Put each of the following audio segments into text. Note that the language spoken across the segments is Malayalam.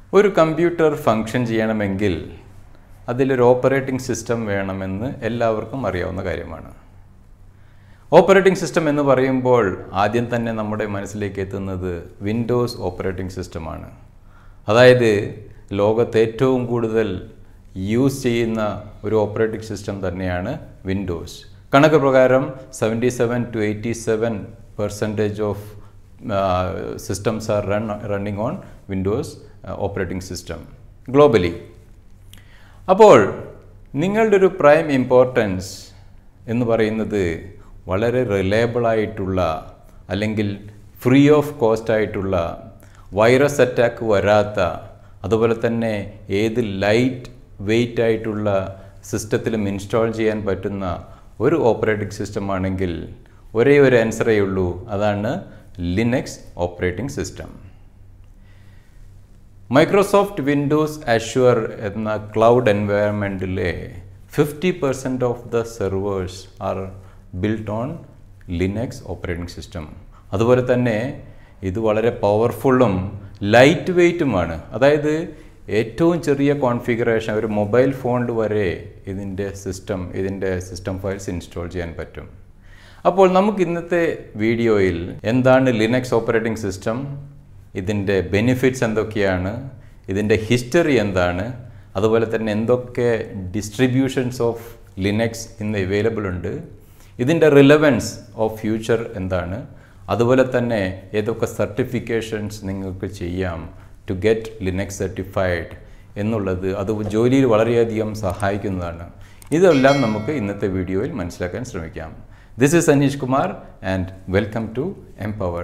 ഒരു കമ്പ്യൂട്ടർ ഫംഗ്ഷൻ ചെയ്യണമെങ്കിൽ അതിലൊരു ഓപ്പറേറ്റിംഗ് സിസ്റ്റം വേണമെന്ന് എല്ലാവർക്കും അറിയാവുന്ന കാര്യമാണ്. ഓപ്പറേറ്റിംഗ് സിസ്റ്റം എന്ന് പറയുമ്പോൾ ആദ്യം തന്നെ നമ്മുടെ മനസ്സിലേക്ക് എത്തുന്നത് വിൻഡോസ് ഓപ്പറേറ്റിംഗ് സിസ്റ്റമാണ്. അതായത് ലോകത്ത് ഏറ്റവും കൂടുതൽ യൂസ് ചെയ്യുന്ന ഒരു ഓപ്പറേറ്റിംഗ് സിസ്റ്റം തന്നെയാണ് വിൻഡോസ്. കണക്ക് പ്രകാരം 77 to 87% of systems are running on Windows operating system globally. അപ്പോൾ നിങ്ങളുടെ ഒരു പ്രൈം ഇമ്പോർട്ടൻസ് എന്ന് പറയുന്നത് വളരെ റിലയബിൾ ആയിട്ടുള്ള അല്ലെങ്കിൽ ഫ്രീ ഓഫ് കോസ്റ്റ് ആയിട്ടുള്ള വൈറസ് അറ്റാക്ക് വരാത്ത അതുപോലെ തന്നെ ഏത് ലൈറ്റ് വെയ്റ്റ് ആയിട്ടുള്ള സിസ്റ്റത്തിലും ഇൻസ്റ്റാൾ ചെയ്യാൻ പറ്റുന്ന ഒരു ഓപ്പറേറ്റിംഗ് സിസ്റ്റം ആണെങ്കിൽ ഒരേ ഒരു ആൻസറേ ഉള്ളൂ, അതാണ് Linux operating system. Microsoft Windows Azure എന്ന ക്ലൗഡ് എൻവയറമെൻറ്റിലെ 50% of the servers are built on Linux operating system. അതുപോലെ തന്നെ ഇത് വളരെ പവർഫുള്ളും ലൈറ്റ് വെയ്റ്റുമാണ്. അതായത് ഏറ്റവും ചെറിയ കോൺഫിഗറേഷൻ ഒരു മൊബൈൽ ഫോണിൽ വരെ ഇതിൻ്റെ സിസ്റ്റം ഫയൽസ് ഇൻസ്റ്റാൾ ചെയ്യാൻ പറ്റും. അപ്പോൾ നമുക്ക് ഇന്നത്തെ വീഡിയോയിൽ എന്താണ് ലിനക്സ് ഓപ്പറേറ്റിംഗ് സിസ്റ്റം, ഇതിൻ്റെ ബെനിഫിറ്റ്സ് എന്തൊക്കെയാണ്, ഇതിൻ്റെ ഹിസ്റ്ററി എന്താണ്, അതുപോലെ തന്നെ എന്തൊക്കെ ഡിസ്ട്രിബ്യൂഷൻസ് ഓഫ് ലിനക്സ് ഇന്ന് അവൈലബിൾ ഉണ്ട്, ഇതിൻ്റെ റിലവൻസ് ഓഫ് ഫ്യൂച്ചർ എന്താണ്, അതുപോലെ തന്നെ ഏതൊക്കെ സർട്ടിഫിക്കേഷൻസ് നിങ്ങൾക്ക് ചെയ്യാം ടു ഗെറ്റ് ലിനക്സ് സർട്ടിഫൈഡ് എന്നുള്ളത് അത് ജോലിയിൽ വളരെയധികം സഹായിക്കുന്നതാണ്. ഇതെല്ലാം നമുക്ക് ഇന്നത്തെ വീഡിയോയിൽ മനസ്സിലാക്കാൻ ശ്രമിക്കാം. This is Anish Kumar and welcome to Empower.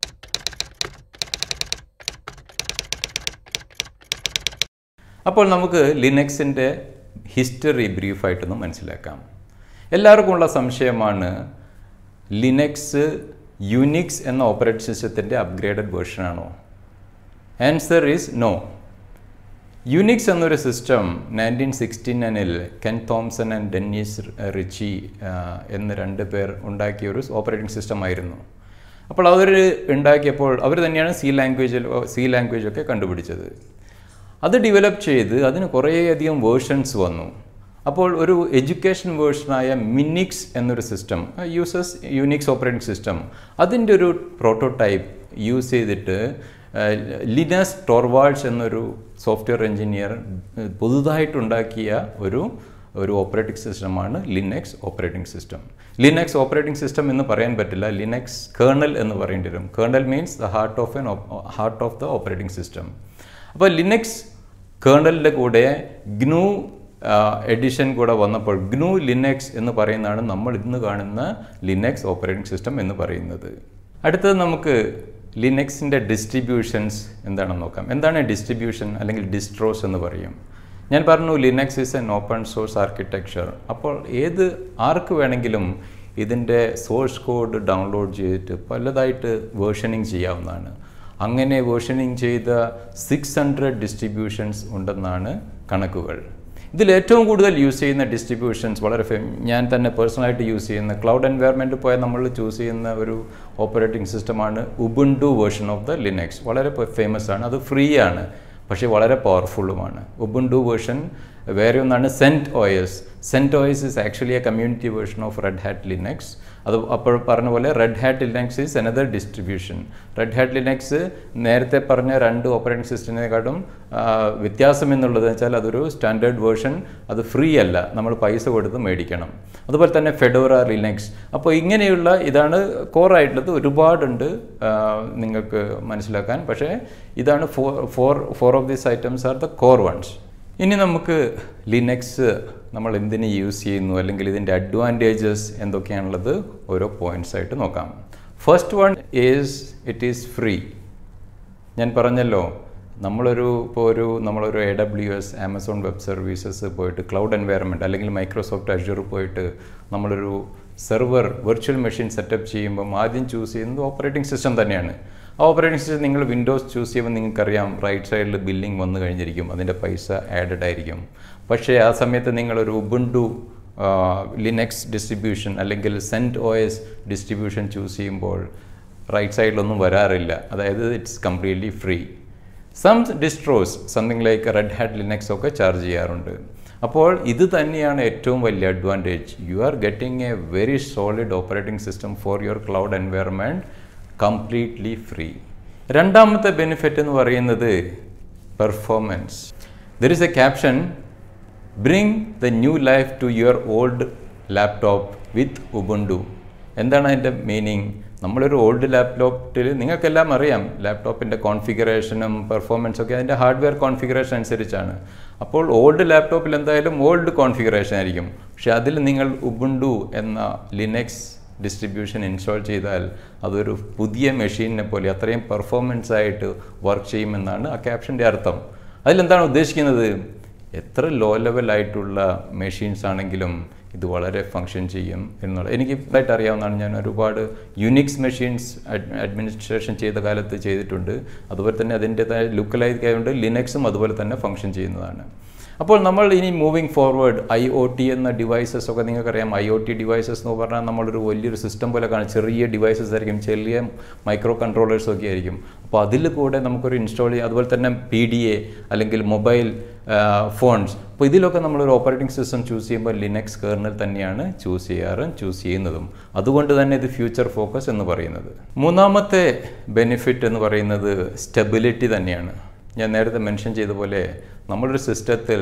അപ്പോൾ നമുക്ക് ലിനക്സിൻ്റെ ഹിസ്റ്ററി ബ്രീഫായിട്ടൊന്ന് മനസ്സിലാക്കാം. എല്ലാവർക്കും ഉള്ള സംശയമാണ്, ലിനക്സ് യുനിക്സ് എന്ന ഓപ്പറേറ്റിംഗ് സിസ്റ്റത്തിൻ്റെ അപ്ഗ്രേഡഡ് വേർഷനാണോ? Answer is no. യുനിക്സ് എന്നൊരു system 1969 Ken Thompson and Dennis Ritchie എന്ന് 2 പേർ ഉണ്ടാക്കിയ ഒരു ഓപ്പറേറ്റിംഗ് സിസ്റ്റം ആയിരുന്നു. അപ്പോൾ അവർ ഉണ്ടാക്കിയപ്പോൾ അവർ തന്നെയാണ് സി ലാംഗ്വേജൊക്കെ കണ്ടുപിടിച്ചത്. അത് ഡെവലപ്പ് ചെയ്ത് അതിന് കുറേയധികം വേർഷൻസ് വന്നു. അപ്പോൾ ഒരു എഡ്യൂക്കേഷൻ വേർഷനായ മിനിക്സ് എന്നൊരു system uses Unix operating system അതിൻ്റെ ഒരു പ്രോട്ടോടൈപ്പ് യൂസ് ചെയ്തിട്ട് ലിനസ് ടോർവാൾഡ്സ് എന്നൊരു സോഫ്റ്റ്വെയർ എഞ്ചിനീയർ പുതുതായിട്ടുണ്ടാക്കിയ ഒരു ഓപ്പറേറ്റിംഗ് സിസ്റ്റമാണ് Linux operating system. Linux operating system എന്ന് പറയാൻ പറ്റില്ല, ലിനക്സ് കേർണൽ എന്ന് പറയേണ്ടി വരും. Kernel means the heart of the operating system. അപ്പോൾ ലിനക്സ് കേർണലിൻ്റെ കൂടെ ഗ്നു എഡിഷൻ കൂടെ വന്നപ്പോൾ ഗ്നു ലിനക്സ് എന്ന് പറയുന്നതാണ് നമ്മൾ ഇന്ന് കാണുന്ന ലിനക്സ് ഓപ്പറേറ്റിംഗ് സിസ്റ്റം എന്ന് പറയുന്നത്. അടുത്തത് നമുക്ക് ലിനക്സിൻ്റെ ഡിസ്ട്രിബ്യൂഷൻസ് എന്താണെന്ന് നോക്കാം. എന്താണ് ഡിസ്ട്രിബ്യൂഷൻ അല്ലെങ്കിൽ ഡിസ്ട്രോസ് എന്ന് പറയും? ഞാൻ പറഞ്ഞു Linux is an open source architecture. അപ്പോൾ ആർക്ക് വേണമെങ്കിലും ഇതിൻ്റെ സോഴ്സ് കോഡ് ഡൗൺലോഡ് ചെയ്തിട്ട് പലതായിട്ട് വേർഷനിങ് ചെയ്യാവുന്നതാണ്. അങ്ങനെ വേർഷനിങ് ചെയ്ത 600 ഡിസ്ട്രിബ്യൂഷൻസ് ഉണ്ടെന്നാണ് കണക്കുകൾ. ഇതിൽ ഏറ്റവും കൂടുതൽ യൂസ് ചെയ്യുന്ന ഡിസ്ട്രിബ്യൂഷൻസ് ഞാൻ തന്നെ പേഴ്സണലായിട്ട് യൂസ് ചെയ്യുന്ന ക്ലൗഡ് എൻവയറമെൻറ്റ് പോയാൽ നമ്മൾ ചൂസ് ചെയ്യുന്ന ഒരു ഓപ്പറേറ്റിംഗ് സിസ്റ്റമാണ് Ubuntu version of the Linux. വളരെ ഫേമസ് ആണ്, അത് ഫ്രീ ആണ്, പക്ഷേ വളരെ പവർഫുള്ളുമാണ്. ഉബുണ്ടു വേർഷൻ വേറെ ഒന്നാണ് CentOS. CentOS is actually a community version of Redhat Linux. അത് അപ്പോൾ പറഞ്ഞ പോലെ Redhat Linux is another distribution. Redhat Linux നേരത്തെ പറഞ്ഞ 2 ഓപ്പറേറ്റിംഗ് സിസ്റ്റത്തിനെക്കാട്ടും വ്യത്യാസം എന്നുള്ളത് വെച്ചാൽ അതൊരു സ്റ്റാൻഡേർഡ് വേർഷൻ, അത് ഫ്രീ അല്ല, നമ്മൾ പൈസ കൊടുത്ത് മേടിക്കണം. അതുപോലെ തന്നെ Fedora Linux. അപ്പോൾ ഇങ്ങനെയുള്ള ഇതാണ് കോറായിട്ടുള്ളത്. ഒരുപാടുണ്ട് നിങ്ങൾക്ക് മനസ്സിലാക്കാൻ, പക്ഷേ ഇതാണ് four of these items are the core ones. ഇനി നമുക്ക് ലിനക്സ് നമ്മൾ എന്തിന് യൂസ് ചെയ്യുന്നു അല്ലെങ്കിൽ ഇതിൻ്റെ അഡ്വാൻറ്റേജസ് എന്തൊക്കെയാണുള്ളത് ഓരോ പോയിൻറ്റ്സ് ആയിട്ട് നോക്കാം. First one is it is free. ഞാൻ പറഞ്ഞല്ലോ, നമ്മളൊരു AWS ആമസോൺ വെബ് സർവീസസ് പോയിട്ട് ക്ലൗഡ് എൻവയറമെൻറ്റ് അല്ലെങ്കിൽ മൈക്രോസോഫ്റ്റ് അഷ്യൂർ പോയിട്ട് നമ്മളൊരു വെർച്വൽ മെഷീൻ സെറ്റപ്പ് ചെയ്യുമ്പം ആദ്യം ചൂസ് ചെയ്യുന്നത് ഓപ്പറേറ്റിംഗ് സിസ്റ്റം തന്നെയാണ്. ആ ഓപ്പറേറ്റിംഗ് സിസ്റ്റം നിങ്ങൾ വിൻഡോസ് ചൂസ് ചെയ്യുമ്പോൾ നിങ്ങൾക്കറിയാം റൈറ്റ് സൈഡിൽ ബില്ലിംഗ് വന്നു കഴിഞ്ഞിരിക്കും, അതിൻ്റെ പൈസ ആഡഡ് ആയിരിക്കും. പക്ഷേ ആ സമയത്ത് നിങ്ങളൊരു ഉബുണ്ടു ലിനക്സ് ഡിസ്ട്രിബ്യൂഷൻ അല്ലെങ്കിൽ CentOS ഡിസ്ട്രിബ്യൂഷൻ ചൂസ് ചെയ്യുമ്പോൾ റൈറ്റ് സൈഡിലൊന്നും വരാറില്ല, അതായത് it's completely free. Some distros, something like Redhat Linux ഒക്കെ ചാർജ് ചെയ്യാറുണ്ട്. അപ്പോൾ ഇത് തന്നെയാണ് ഏറ്റവും വലിയ advantage. You are getting a very solid operating system for your cloud environment completely free. രണ്ടാമത്തെ ബെനിഫിറ്റ് എന്ന് പറയുന്നത് performance. There is a caption, bring the new life to your old laptop with Ubuntu. എന്താണ് അതിൻ്റെ മീനിങ്? നമ്മളൊരു ഓൾഡ് ലാപ്ടോപ്പിൽ നിങ്ങൾക്കെല്ലാം അറിയാം ലാപ്ടോപ്പിൻ്റെ കോൺഫിഗറേഷനും പെർഫോമൻസും ഒക്കെ അതിൻ്റെ ഹാർഡ്വെയർ കോൺഫിഗറേഷൻ അനുസരിച്ചാണ്. അപ്പോൾ ഓൾഡ് ലാപ്ടോപ്പിൽ എന്തായാലും ഓൾഡ് കോൺഫിഗറേഷൻ ആയിരിക്കും. പക്ഷേ അതിൽ നിങ്ങൾ ഉബുണ്ടു എന്ന ലിനക്സ് ഡിസ്ട്രിബ്യൂഷൻ ഇൻസ്റ്റാൾ ചെയ്താൽ അതൊരു പുതിയ മെഷീനിനെ പോലെ അത്രയും പെർഫോമൻസ് ആയിട്ട് വർക്ക് ചെയ്യുമെന്നാണ് ആ ക്യാപ്ഷൻ്റെ അർത്ഥം. അതിലെന്താണ് ഉദ്ദേശിക്കുന്നത്? എത്ര ലോ ലെവലായിട്ടുള്ള മെഷീൻസ് ആണെങ്കിലും ഇത് വളരെ ഫങ്ഷൻ ചെയ്യും എന്നുള്ളത് എനിക്ക് ഇതായിട്ട് അറിയാവുന്നതാണ്. ഞാൻ ഒരുപാട് യുനിക്സ് മെഷീൻസ് അഡ്മിനിസ്ട്രേഷൻ ചെയ്ത കാലത്ത് ചെയ്തിട്ടുണ്ട്. അതുപോലെ തന്നെ അതിൻ്റെതായ ലുക്കലൈസ് ആയതുകൊണ്ട് ലിനക്സും അതുപോലെ തന്നെ ഫങ്ഷൻ ചെയ്യുന്നതാണ്. അപ്പോൾ നമ്മൾ ഇനി മൂവിങ് ഫോർവേഡ് IoT എന്ന ഡിവൈസസ് ഒക്കെ നിങ്ങൾക്കറിയാം. IoT ഡിവൈസസ് എന്ന് പറഞ്ഞാൽ നമ്മളൊരു വലിയൊരു സിസ്റ്റം പോലെ കാണും. ചെറിയ ഡിവൈസസ് ആയിരിക്കും, ചെറിയ മൈക്രോ കൺട്രോളേഴ്സ് ഒക്കെ ആയിരിക്കും. അപ്പോൾ അതിൽ കൂടെ നമുക്കൊരു ഇൻസ്റ്റാൾ ചെയ്യാം. അതുപോലെ തന്നെ PDA അല്ലെങ്കിൽ മൊബൈൽ ഫോൺസ്. അപ്പോൾ ഇതിലൊക്കെ നമ്മളൊരു ഓപ്പറേറ്റിംഗ് സിസ്റ്റം ചൂസ് ചെയ്യുമ്പോൾ ലിനക്സ് കേർണൽ തന്നെയാണ് ചൂസ് ചെയ്യുന്നതും. അതുകൊണ്ട് തന്നെ ഇത് ഫ്യൂച്ചർ ഫോക്കസ് എന്ന് പറയുന്നത്. മൂന്നാമത്തെ ബെനിഫിറ്റ് എന്ന് പറയുന്നത് സ്റ്റെബിലിറ്റി തന്നെയാണ്. ഞാൻ നേരത്തെ മെൻഷൻ ചെയ്ത പോലെ നമ്മളൊരു സിസ്റ്റത്തിൽ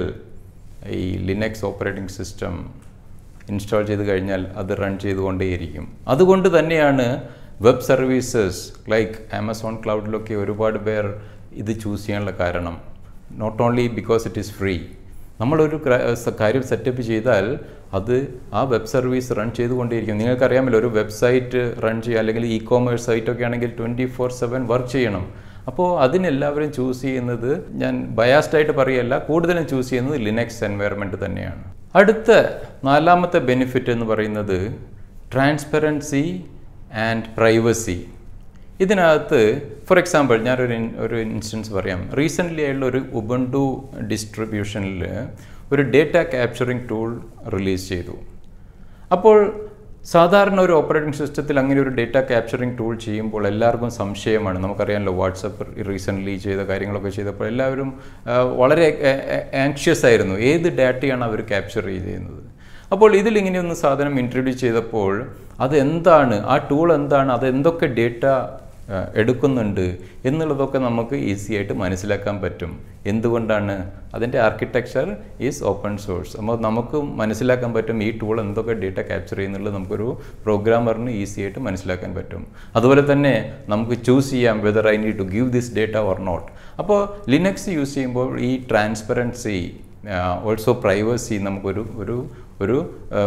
ഈ ലിനക്സ് ഓപ്പറേറ്റിംഗ് സിസ്റ്റം ഇൻസ്റ്റാൾ ചെയ്ത് കഴിഞ്ഞാൽ അത് റൺ ചെയ്തുകൊണ്ടേയിരിക്കും. അതുകൊണ്ട് തന്നെയാണ് വെബ് സർവീസസ് ലൈക്ക് ആമസോൺ ക്ലൗഡിലൊക്കെ ഒരുപാട് പേർ ഇത് ചൂസ് ചെയ്യാനുള്ള കാരണം. Not only because it is free. നമ്മളൊരു കാര്യം സെറ്റപ്പ് ചെയ്താൽ അത് ആ വെബ് സർവീസ് റൺ ചെയ്തുകൊണ്ടേയിരിക്കും. നിങ്ങൾക്കറിയാമല്ലോ, ഒരു വെബ്സൈറ്റ് റൺ ചെയ്യുക അല്ലെങ്കിൽ ഇ-കോമേഴ്സ് സൈറ്റൊക്കെ ആണെങ്കിൽ 24/7 വർക്ക് ചെയ്യണം. അപ്പോൾ അതിനെല്ലാവരും ചൂസ് ചെയ്യുന്നത്, ഞാൻ ബയാസ്ഡായിട്ട് പറയല്ല, കൂടുതലും ചൂസ് ചെയ്യുന്നത് ലിനക്സ് എൻവയറമെൻറ്റ് തന്നെയാണ്. അടുത്ത നാലാമത്തെ ബെനിഫിറ്റ് എന്ന് പറയുന്നത് ട്രാൻസ്പെറൻസി ആൻഡ് പ്രൈവസി. ഇതിനകത്ത് ഫോർ എക്സാമ്പിൾ ഞാനൊരു ഇൻസ്റ്റൻസ് പറയാം. റീസെൻ്റ്ലി ആയുള്ള ഒരു ഉബുണ്ടു ഡിസ്ട്രിബ്യൂഷനിൽ ഒരു ഡേറ്റ ക്യാപ്ചറിങ് ടൂൾ റിലീസ് ചെയ്തു. അപ്പോൾ സാധാരണ ഒരു ഓപ്പറേറ്റിംഗ് സിസ്റ്റത്തിൽ അങ്ങനെ ഒരു ഡേറ്റ ക്യാപ്ചറിങ് ടൂൾ ചെയ്യുമ്പോൾ എല്ലാവർക്കും സംശയമാണ്. നമുക്കറിയാമല്ലോ, വാട്സപ്പ് റീസെൻ്റ്ലി ചെയ്ത കാര്യങ്ങളൊക്കെ ചെയ്തപ്പോൾ എല്ലാവരും വളരെ ആങ്ഷ്യസ് ആയിരുന്നു. ഏത് ഡാറ്റയാണ് അവർ ക്യാപ്ചർ ചെയ്യുന്നത്? അപ്പോൾ ഇതിലിങ്ങനെയൊന്ന് സാധനം ഇൻട്രൊഡ്യൂസ് ചെയ്തപ്പോൾ അതെന്താണ്, ആ ടൂൾ എന്താണ്, അതെന്തൊക്കെ ഡേറ്റ എടുക്കുന്നുണ്ട് എന്നുള്ളതൊക്കെ നമുക്ക് ഈസി ആയിട്ട് മനസ്സിലാക്കാൻ പറ്റും. എന്തുകൊണ്ടാണ്? അതിൻ്റെ ആർക്കിടെക്ചർ ഈസ് ഓപ്പൺ സോഴ്സ്. അപ്പോൾ നമുക്ക് മനസ്സിലാക്കാൻ പറ്റും ഈ ടൂൾ എന്തൊക്കെ ഡേറ്റ ക്യാപ്ചർ ചെയ്യുന്നുള്ളത് നമുക്കൊരു പ്രോഗ്രാമറിന് ഈസി ആയിട്ട് മനസ്സിലാക്കാൻ പറ്റും. അതുപോലെ തന്നെ നമുക്ക് ചൂസ് ചെയ്യാം whether I need to give this data or not. അപ്പോൾ ലിനക്സ് യൂസ് ചെയ്യുമ്പോൾ ഈ ട്രാൻസ്പെറൻസി ഓൾസോ പ്രൈവസി നമുക്കൊരു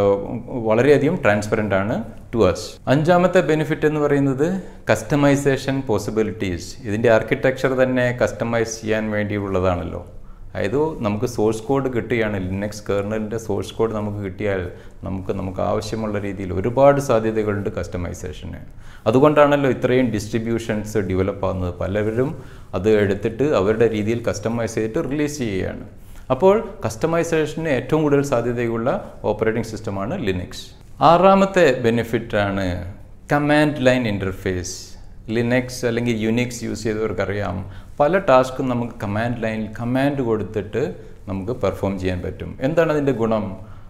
വളരെയധികം ട്രാൻസ്പെറൻ്റ് ആണ് ടു അസ്. അഞ്ചാമത്തെ ബെനിഫിറ്റ് എന്ന് പറയുന്നത് കസ്റ്റമൈസേഷൻ പോസിബിലിറ്റീസ്. ഇതിൻ്റെ ആർക്കിടെക്ചർ തന്നെ കസ്റ്റമൈസ് ചെയ്യാൻ വേണ്ടിയുള്ളതാണല്ലോ. അതായത് നമുക്ക് സോഴ്സ് കോഡ് കിട്ടുകയാണ്, ലിനക്സ് കേർണലിൻ്റെ സോഴ്സ് കോഡ് നമുക്ക് കിട്ടിയാൽ നമുക്ക് ആവശ്യമുള്ള രീതിയിൽ ഒരുപാട് സാധ്യതകളുണ്ട് കസ്റ്റമൈസേഷന്. അതുകൊണ്ടാണല്ലോ ഇത്രയും ഡിസ്ട്രിബ്യൂഷൻസ് ഡെവലപ്പ് ആകുന്നത്. പലരും അത് എടുത്തിട്ട് അവരുടെ രീതിയിൽ കസ്റ്റമൈസ് ചെയ്തിട്ട് റിലീസ് ചെയ്യുകയാണ്. അപ്പോൾ കസ്റ്റമൈസേഷന് ഏറ്റവും കൂടുതൽ സാധ്യതയുള്ള ഓപ്പറേറ്റിംഗ് സിസ്റ്റമാണ് ലിനക്സ്. ആറാമത്തെ ബെനിഫിറ്റാണ് കമാൻഡ് ലൈൻ ഇൻ്റർഫേസ്. ലിനക്സ് അല്ലെങ്കിൽ യുനിക്സ് യൂസ് ചെയ്തവർക്കറിയാം, പല ടാസ്കും നമുക്ക് കമാൻഡ് ലൈനിൽ കമാൻഡ് കൊടുത്തിട്ട് നമുക്ക് പെർഫോം ചെയ്യാൻ പറ്റും. എന്താണ് അതിൻ്റെ ഗുണം?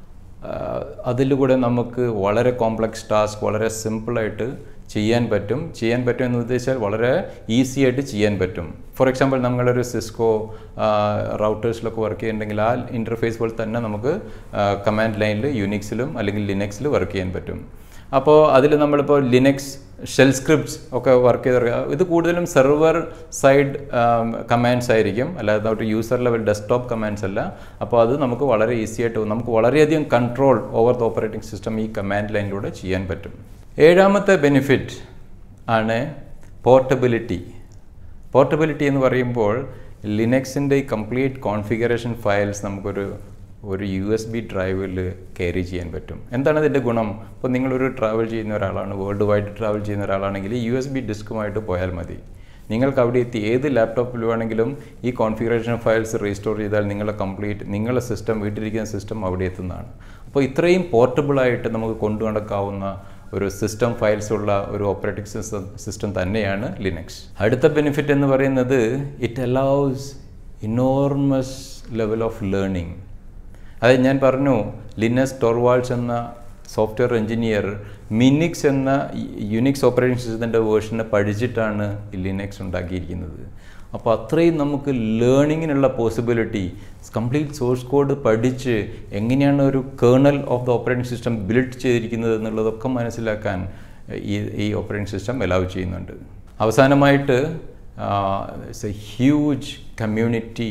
അതിലൂടെ നമുക്ക് വളരെ കോംപ്ലക്സ് ടാസ്ക് വളരെ സിമ്പിളായിട്ട് ചെയ്യാൻ പറ്റും എന്ന് ഉദ്ദേശിച്ചാൽ വളരെ ഈസി ആയിട്ട് ചെയ്യാൻ പറ്റും. ഫോർ എക്സാമ്പിൾ നമ്മളൊരു സിസ്കോ റൗട്ടേഴ്സിലൊക്കെ വർക്ക് ചെയ്യുന്നുണ്ടെങ്കിൽ ആ ഇൻ്റർഫേസ് പോലെ തന്നെ നമുക്ക് കമാൻഡ് ലൈനിൽ യുനിക്സിലും അല്ലെങ്കിൽ ലിനക്സിലും വർക്ക് ചെയ്യാൻ പറ്റും. അപ്പോൾ അതിൽ നമ്മളിപ്പോൾ ലിനക്സ് ഷെൽ സ്ക്രിപ്റ്റ്സ് ഒക്കെ വർക്ക് ചെയ്ത് ഇത് കൂടുതലും സെർവർ സൈഡ് കമാൻഡ്സ് ആയിരിക്കും, അല്ലാതെ ഒരു യൂസർ ലെവൽ ഡെസ്ക്ടോപ്പ് കമാൻഡ്സ് അല്ല. അപ്പോൾ അത് നമുക്ക് വളരെ ഈസി ആയിട്ട് നമുക്ക് വളരെയധികം control over the operating system ഈ കമാൻഡ് ലൈനിലൂടെ ചെയ്യാൻ പറ്റും. ഏഴാമത്തെ ബെനിഫിറ്റ് ആണ് പോർട്ടബിലിറ്റി. പോർട്ടബിലിറ്റി എന്ന് പറയുമ്പോൾ ലിനക്സിൻ്റെ ഈ കംപ്ലീറ്റ് കോൺഫിഗറേഷൻ ഫയൽസ് നമുക്കൊരു USB ഡ്രൈവിൽ ക്യാരി ചെയ്യാൻ പറ്റും. എന്താണ് ഇതിൻ്റെ ഗുണം? ഇപ്പോൾ നിങ്ങളൊരു ട്രാവൽ ചെയ്യുന്ന ഒരാളാണ്, വേൾഡ് വൈഡ് ട്രാവൽ ചെയ്യുന്ന ഒരാളാണെങ്കിൽ USB ഡിസ്കുമായിട്ട് പോയാൽ മതി. നിങ്ങൾക്ക് അവിടെ എത്തി ഏത് ലാപ്ടോപ്പിൽ വേണമെങ്കിലും ഈ കോൺഫിഗറേഷൻ ഫയൽസ് റീസ്റ്റോർ ചെയ്താൽ നിങ്ങളുടെ സിസ്റ്റം വീട്ടിലിരിക്കുന്ന സിസ്റ്റം അവിടെ എത്തുന്നതാണ്. അപ്പോൾ ഇത്രയും പോർട്ടബിളായിട്ട് നമുക്ക് കൊണ്ടു നടക്കാവുന്ന ഒരു സിസ്റ്റം ഫയൽസ് ഉള്ള ഒരു ഓപ്പറേറ്റിംഗ് സിസ്റ്റം തന്നെയാണ് ലിനക്സ്. അടുത്ത ബെനിഫിറ്റ് എന്ന് പറയുന്നത് it allows enormous level of learning. അതായത് ഞാൻ പറഞ്ഞു ലിനസ് ടോർവാൾഡ്സ് എന്ന സോഫ്റ്റ്വെയർ എഞ്ചിനീയർ മിനിക്സ് എന്ന യുനിക്സ് ഓപ്പറേറ്റിംഗ് സിസ്റ്റത്തിൻ്റെ വേർഷനെ പഠിച്ചിട്ടാണ് ഈ ലിനക്സ് ഉണ്ടാക്കിയിരിക്കുന്നത്. അപ്പോൾ അത്രയും നമുക്ക് ലേണിങ്ങിനുള്ള പോസിബിലിറ്റി കംപ്ലീറ്റ് സോഴ്സ് കോഡ് പഠിച്ച് എങ്ങനെയാണ് ഒരു kernel of the operating system build ചെയ്തിരിക്കുന്നത് എന്നുള്ളതൊക്കെ മനസ്സിലാക്കാൻ ഈ ഓപ്പറേറ്റിംഗ് സിസ്റ്റം അലൗ ചെയ്യുന്നുണ്ട്. അവസാനമായിട്ട് it's a huge community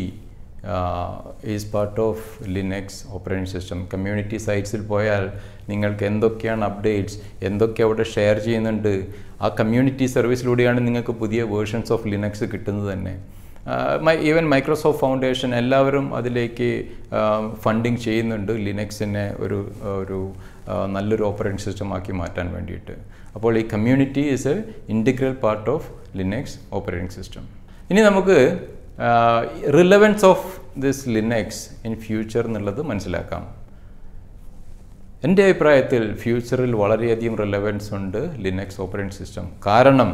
is part of Linux operating system. Community സൈറ്റ്സിൽ പോയാൽ നിങ്ങൾക്ക് എന്തൊക്കെയാണ് അപ്ഡേറ്റ്സ്, എന്തൊക്കെ അവിടെ ഷെയർ ചെയ്യുന്നുണ്ട്, ആ കമ്മ്യൂണിറ്റി സർവീസിലൂടെയാണ് നിങ്ങൾക്ക് പുതിയ വേർഷൻസ് ഓഫ് ലിനക്സ് കിട്ടുന്നത് തന്നെ. ഈവൻ മൈക്രോസോഫ്റ്റ് ഫൗണ്ടേഷൻ എല്ലാവരും അതിലേക്ക് ഫണ്ടിങ് ചെയ്യുന്നുണ്ട് ലിനക്സിനെ ഒരു നല്ലൊരു ഓപ്പറേറ്റിംഗ് സിസ്റ്റം ആക്കി മാറ്റാൻ വേണ്ടിയിട്ട്. അപ്പോൾ ഈ community is a integral part of Linux operating system. ഇനി നമുക്ക് relevance of this Linux in future എന്നുള്ളത് മനസ്സിലാക്കാം. എൻ്റെ അഭിപ്രായത്തിൽ ഫ്യൂച്ചറിൽ വളരെയധികം റിലവൻസ് ഉണ്ട് ലിനക്സ് ഓപ്പറേറ്റിംഗ് സിസ്റ്റം. കാരണം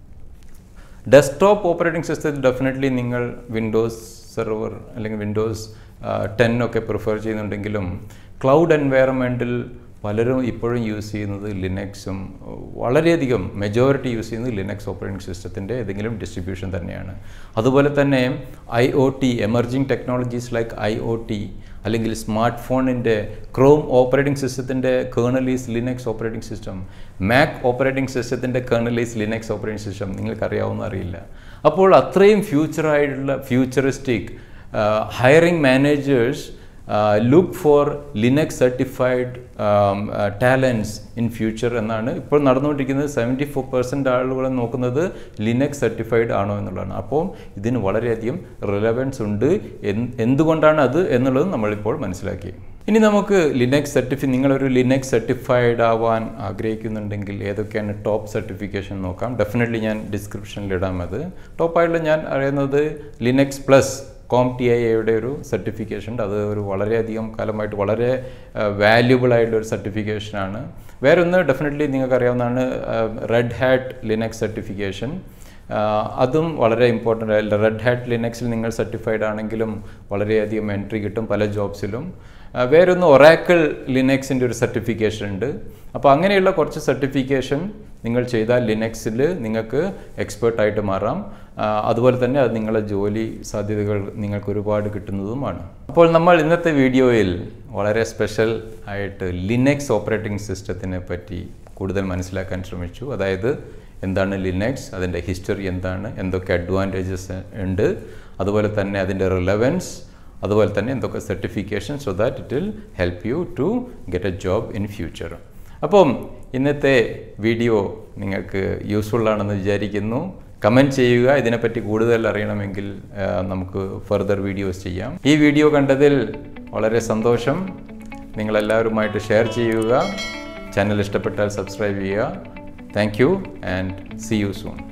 ഡെസ്ക്ടോപ്പ് ഓപ്പറേറ്റിംഗ് സിസ്റ്റത്തിൽ ഡെഫിനറ്റ്ലി നിങ്ങൾ വിൻഡോസ് സെർവർ അല്ലെങ്കിൽ വിൻഡോസ് 10 ഒക്കെ പ്രിഫർ ചെയ്യുന്നുണ്ടെങ്കിലും ക്ലൗഡ് എൻവയറമെൻറ്റിൽ പലരും ഇപ്പോഴും യൂസ് ചെയ്യുന്നത് ലിനക്സും വളരെയധികം മെജോറിറ്റി യൂസ് ചെയ്യുന്നത് ലിനക്സ് ഓപ്പറേറ്റിംഗ് സിസ്റ്റത്തിൻ്റെ ഏതെങ്കിലും ഡിസ്ട്രിബ്യൂഷൻ തന്നെയാണ്. അതുപോലെ തന്നെ IoT emerging technologies like IoT അല്ലെങ്കിൽ സ്മാർട്ട് ഫോണിൻ്റെ ക്രോം ഓപ്പറേറ്റിംഗ് സിസ്റ്റത്തിൻ്റെ kernel is Linux operating system, Mac operating സിസ്റ്റത്തിൻ്റെ kernel is Linux operating system. നിങ്ങൾക്കറിയാവുന്ന അറിയില്ല. അപ്പോൾ അത്രയും futuristic hiring managers look for Linux certified talents in future എന്നാണ് ഇപ്പോൾ നടന്നുകൊണ്ടിരിക്കുന്നത്. 74% ആളുകൾ നോക്കുന്നത് ലിനക്സ് സർട്ടിഫൈഡ് ആണോ എന്നുള്ളതാണ്. അപ്പോൾ ഇതിന് വളരെയധികം റിലവൻസ് ഉണ്ട്. എന്തുകൊണ്ടാണ് അത് എന്നുള്ളത് നമ്മളിപ്പോൾ മനസ്സിലാക്കി. ഇനി നമുക്ക് നിങ്ങളൊരു ലിനക്സ് സർട്ടിഫൈഡ് ആവാൻ ആഗ്രഹിക്കുന്നുണ്ടെങ്കിൽ ഏതൊക്കെയാണ് ടോപ്പ് സർട്ടിഫിക്കേഷൻ നോക്കാം. ഡെഫിനറ്റ്ലി ഞാൻ ഡിസ്ക്രിപ്ഷനിൽ ഇടാം. അത് ടോപ്പായിട്ട് ഞാൻ അറിയുന്നത് ലിനക്സ് പ്ലസ് CompTIAയുടെ ഒരു സർട്ടിഫിക്കേഷൻ ഉണ്ട്. അത് ഒരു വളരെയധികം കാലമായിട്ട് വളരെ വാല്യുബിൾ ആയിട്ടുള്ളൊരു സർട്ടിഫിക്കേഷനാണ്. വേറൊന്ന് ഡെഫിനറ്റ്ലി നിങ്ങൾക്കറിയാവുന്നതാണ് റെഡ് ഹാറ്റ് ലിനക്സ് സർട്ടിഫിക്കേഷൻ. അതും വളരെ ഇമ്പോർട്ടൻ്റ് ആയില്ല. റെഡ് ഹാറ്റ് ലിനക്സിൽ നിങ്ങൾ സർട്ടിഫൈഡ് ആണെങ്കിലും വളരെയധികം എൻട്രി കിട്ടും പല ജോബ്സിലും. വേറൊന്ന് ഒറാക്കിൾ ലിനക്സിൻ്റെ ഒരു സർട്ടിഫിക്കേഷൻ ഉണ്ട്. അപ്പോൾ അങ്ങനെയുള്ള കുറച്ച് സർട്ടിഫിക്കേഷൻ നിങ്ങൾ ചെയ്താൽ ലിനക്സിൽ നിങ്ങൾക്ക് എക്സ്പേർട്ടായിട്ട് മാറാം. അതുപോലെ തന്നെ അത് നിങ്ങളുടെ ജോലി സാധ്യതകൾ നിങ്ങൾക്ക് ഒരുപാട് കിട്ടുന്നതുമാണ്. അപ്പോൾ നമ്മൾ ഇന്നത്തെ വീഡിയോയിൽ വളരെ സ്പെഷ്യൽ ആയിട്ട് ലിനക്സ് ഓപ്പറേറ്റിംഗ് സിസ്റ്റത്തിനെ പറ്റി കൂടുതൽ മനസ്സിലാക്കാൻ ശ്രമിച്ചു. അതായത് എന്താണ് ലിനക്സ്, അതിൻ്റെ ഹിസ്റ്ററി എന്താണ്, എന്തൊക്കെ അഡ്വാൻറ്റേജസ് ഉണ്ട്, അതുപോലെ തന്നെ അതിൻ്റെ റിലവൻസ്, അതുപോലെ തന്നെ എന്തൊക്കെ certification, so that it will help you to get a job in future. അപ്പം ഇന്നത്തെ വീഡിയോ നിങ്ങൾക്ക് യൂസ്ഫുൾ ആണെന്ന് വിചാരിക്കുന്നു. കമൻറ്റ് ചെയ്യുക. ഇതിനെപ്പറ്റി കൂടുതൽ അറിയണമെങ്കിൽ നമുക്ക് ഫർദർ വീഡിയോസ് ചെയ്യാം. ഈ വീഡിയോ കണ്ടതിൽ വളരെ സന്തോഷം. നിങ്ങളെല്ലാവരുമായിട്ട് ഷെയർ ചെയ്യുക. ചാനൽ ഇഷ്ടപ്പെട്ടാൽ സബ്സ്ക്രൈബ് ചെയ്യുക. Thank you and see you soon.